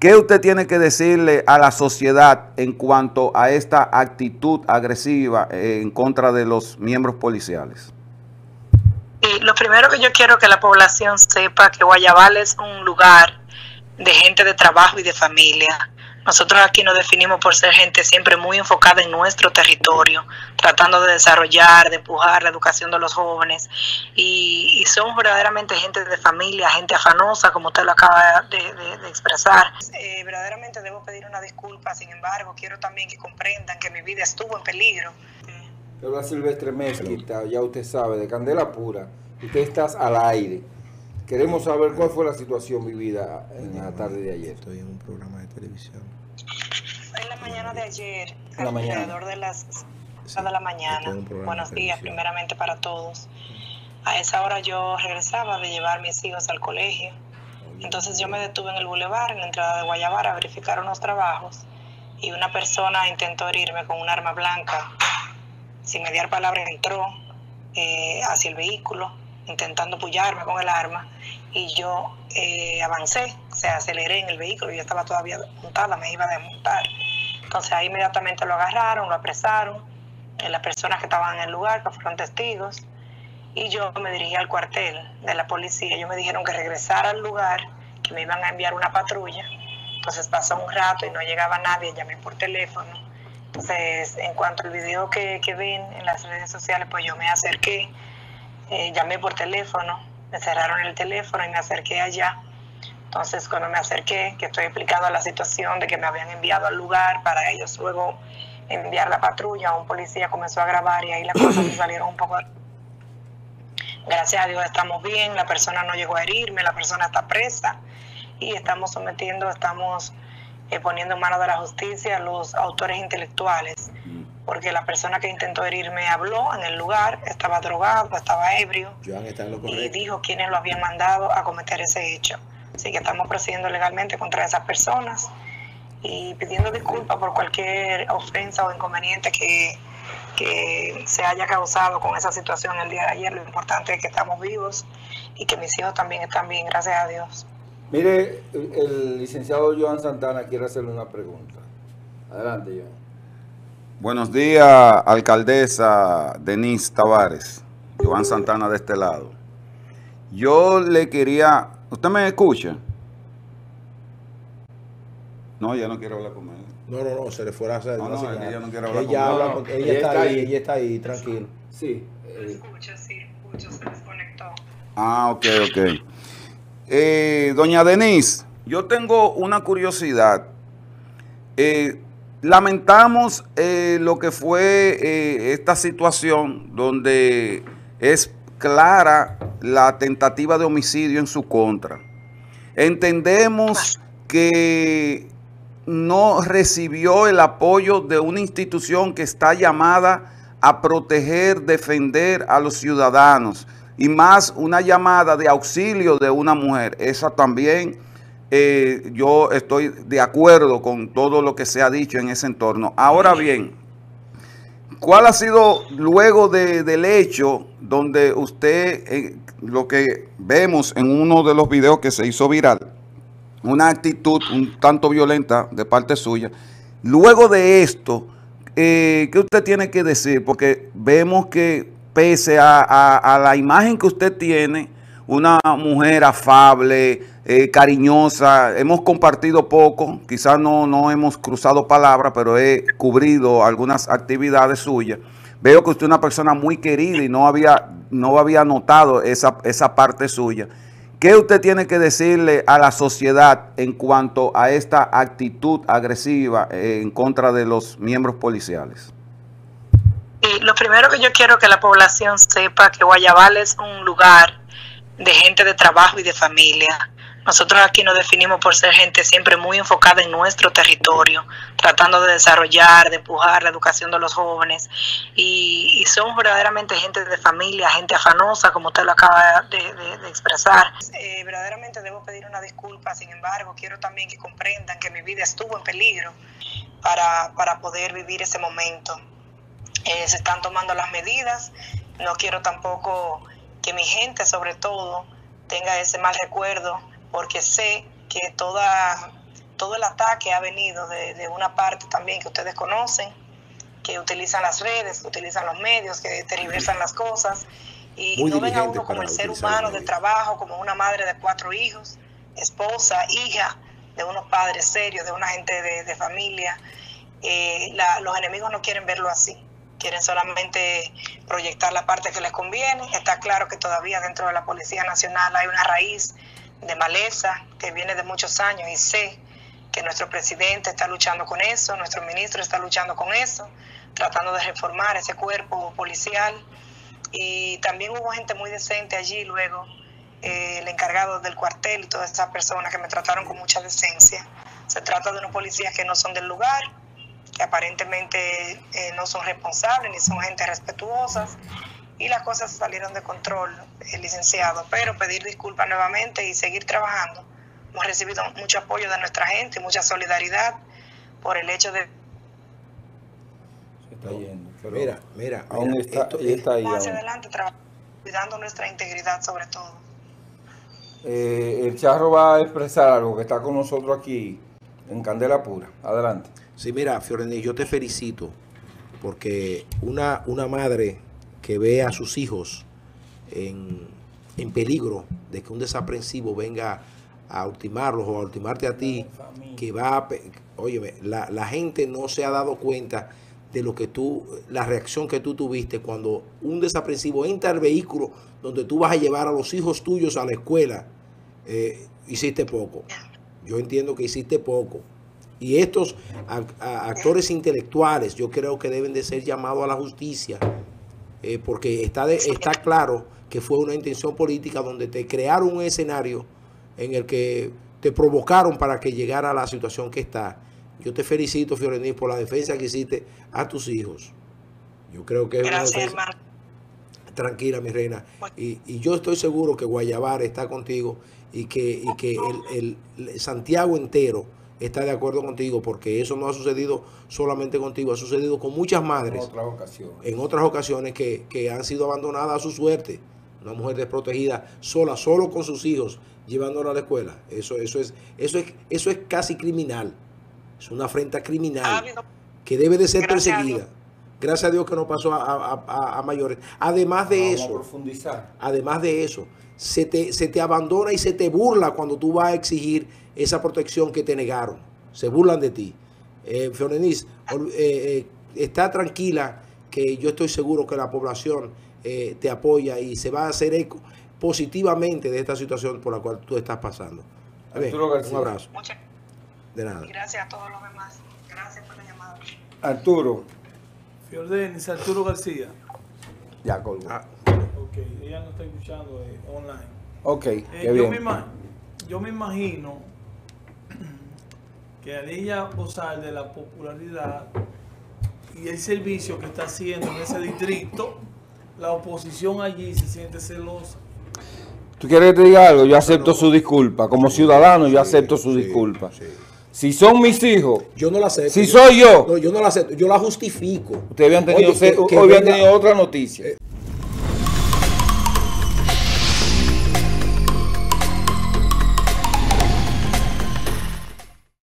¿Qué usted tiene que decirle a la sociedad en cuanto a esta actitud agresiva en contra de los miembros policiales? Y lo primero que yo quiero que la población sepa que Guayabal es un lugar de gente de trabajo y de familia. Nosotros aquí nos definimos por ser gente siempre muy enfocada en nuestro territorio, tratando de desarrollar, de empujar la educación de los jóvenes. Y somos verdaderamente gente de familia, gente afanosa, como usted lo acaba de expresar. Verdaderamente debo pedir una disculpa, sin embargo, quiero también que comprendan que mi vida estuvo en peligro. Habla Silvestre Mezquita, ya usted sabe, de Candela Pura. Usted está al aire. Queremos saber cuál fue la situación vivida en la tarde de ayer. Estoy en un programa de televisión. En la mañana de ayer, alrededor de las 6 de la mañana. Buenos días, primeramente para todos. A esa hora yo regresaba de llevar a mis hijos al colegio. Entonces yo me detuve en el bulevar, en la entrada de Guayabal, a verificar unos trabajos. Y una persona intentó herirme con un arma blanca. Sin mediar palabra entró hacia el vehículo, intentando pullarme con el arma. Y yo avancé, o sea, aceleré en el vehículo, yo estaba todavía montada, me iba a desmontar. Entonces ahí inmediatamente lo agarraron, lo apresaron, las personas que estaban en el lugar, que fueron testigos, y yo me dirigí al cuartel de la policía. Ellos me dijeron que regresara al lugar, que me iban a enviar una patrulla. Entonces pasó un rato y no llegaba nadie, llamé por teléfono. Entonces, en cuanto al video que ven en las redes sociales, pues yo me acerqué, llamé por teléfono, me cerraron el teléfono y me acerqué allá. Entonces, cuando me acerqué, que estoy explicando la situación de que me habían enviado al lugar para ellos luego enviar la patrulla, un policía comenzó a grabar y ahí las cosas me salieron un poco. Gracias a Dios estamos bien, la persona no llegó a herirme, la persona está presa y estamos poniendo en manos de la justicia a los autores intelectuales, porque la persona que intentó herirme habló en el lugar, estaba drogado, estaba ebrio y dijo quiénes lo habían mandado a cometer ese hecho. Así que estamos procediendo legalmente contra esas personas y pidiendo disculpas por cualquier ofensa o inconveniente que se haya causado con esa situación el día de ayer. Lo importante es que estamos vivos y que mis hijos también están bien, gracias a Dios. Mire, el licenciado Joan Santana quiere hacerle una pregunta. Adelante, Joan. Buenos días, alcaldesa Denise Tavares. Joan Santana de este lado. Yo le quería... ¿Usted me escucha? No, ya no quiero hablar con él. No, se le fuera a hacer. No, ella no quiere hablar con él. Habla porque ella está ahí, tranquilo. Sí. Escucha, se desconectó. Ah, ok. Doña Denise, yo tengo una curiosidad. Lamentamos lo que fue esta situación donde es clara la tentativa de homicidio en su contra. Entendemos que no recibió el apoyo de una institución que está llamada a proteger, defender a los ciudadanos, y más una llamada de auxilio de una mujer. Esa también, yo estoy de acuerdo con todo lo que se ha dicho en ese entorno. Ahora bien, ¿cuál ha sido luego del hecho donde usted, lo que vemos en uno de los videos que se hizo viral, una actitud un tanto violenta de parte suya? Luego de esto, ¿qué usted tiene que decir? Porque vemos que pese a la imagen que usted tiene, una mujer afable, cariñosa, hemos compartido poco, quizás no hemos cruzado palabras, pero he cubrido algunas actividades suyas. Veo que usted es una persona muy querida y no había notado esa parte suya. ¿Qué usted tiene que decirle a la sociedad en cuanto a esta actitud agresiva en contra de los miembros policiales? Y lo primero que yo quiero que la población sepa que Guayabal es un lugar de gente de trabajo y de familia. Nosotros aquí nos definimos por ser gente siempre muy enfocada en nuestro territorio, tratando de desarrollar, de empujar la educación de los jóvenes. Y somos verdaderamente gente de familia, gente afanosa, como usted lo acaba de expresar. Verdaderamente debo pedir una disculpa, sin embargo, quiero también que comprendan que mi vida estuvo en peligro para poder vivir ese momento. Se están tomando las medidas, no quiero tampoco que mi gente, sobre todo, tenga ese mal recuerdo, porque sé que toda todo el ataque ha venido de una parte también que ustedes conocen, que utilizan las redes, que utilizan los medios, que tergiversan las cosas y no ven a uno como el ser humano de trabajo, como una madre de 4 hijos, esposa, hija de unos padres serios, de una gente de familia. Los enemigos no quieren verlo así, quieren solamente proyectar la parte que les conviene. Está claro que todavía dentro de la Policía Nacional hay una raíz de maleza que viene de muchos años, y sé que nuestro presidente está luchando con eso, nuestro ministro está luchando con eso, tratando de reformar ese cuerpo policial. Y también hubo gente muy decente allí luego, el encargado del cuartel y todas estas personas que me trataron con mucha decencia. Se trata de unos policías que no son del lugar, que aparentemente no son responsables ni son gente respetuosas, y las cosas salieron de control, licenciado. Pero pedir disculpas nuevamente y seguir trabajando. Hemos recibido mucho apoyo de nuestra gente, mucha solidaridad por el hecho de... Se está yendo. Mira, aún está ahí. Hacia adelante, cuidando nuestra integridad sobre todo. El Charro va a expresar algo que está con nosotros aquí en Candela Pura. Adelante. Sí, mira, Fiorenis, yo te felicito porque una madre que ve a sus hijos en peligro de que un desaprensivo venga a ultimarlos o a ultimarte a ti, que va, óyeme, la gente no se ha dado cuenta de lo que la reacción que tú tuviste cuando un desaprensivo entra al vehículo donde tú vas a llevar a los hijos tuyos a la escuela. Hiciste poco. Yo entiendo que hiciste poco. Y estos actores intelectuales, yo creo que deben de ser llamados a la justicia, porque está claro que fue una intención política donde te crearon un escenario en el que te provocaron para que llegara a la situación que está. Yo te felicito, Fiorenis, por la defensa que hiciste a tus hijos. Yo creo que es una defensa. Hermano. Tranquila, mi reina. Y yo estoy seguro que Guayabara está contigo y que el Santiago entero está de acuerdo contigo, porque eso no ha sucedido solamente contigo, ha sucedido con muchas madres en otras ocasiones que han sido abandonadas a su suerte. Una mujer desprotegida, solo con sus hijos, llevándola a la escuela. Eso es casi criminal. Es una afrenta criminal que debe de ser perseguida. Gracias a Dios que no pasó a mayores. Además de eso, se te abandona y se te burla cuando tú vas a exigir esa protección que te negaron. Se burlan de ti. Fiorenis, está tranquila, que yo estoy seguro que la población te apoya y se va a hacer eco positivamente de esta situación por la cual tú estás pasando. Un abrazo. De nada. Gracias a todos los demás. Gracias por la llamada. Arturo. Fiorenis, Arturo García. Ya colgó. Ok, ella no está escuchando online. Ok, qué bien. Yo me imagino que al ella gozar de la popularidad y el servicio que está haciendo en ese distrito, la oposición allí se siente celosa. ¿Tú quieres que te diga algo? Yo acepto su disculpa. Como ciudadano, yo acepto su disculpa. Sí. Si son mis hijos, yo no la acepto. Si soy yo, no, yo no la acepto, yo la justifico. Ustedes habían tenido otra noticia.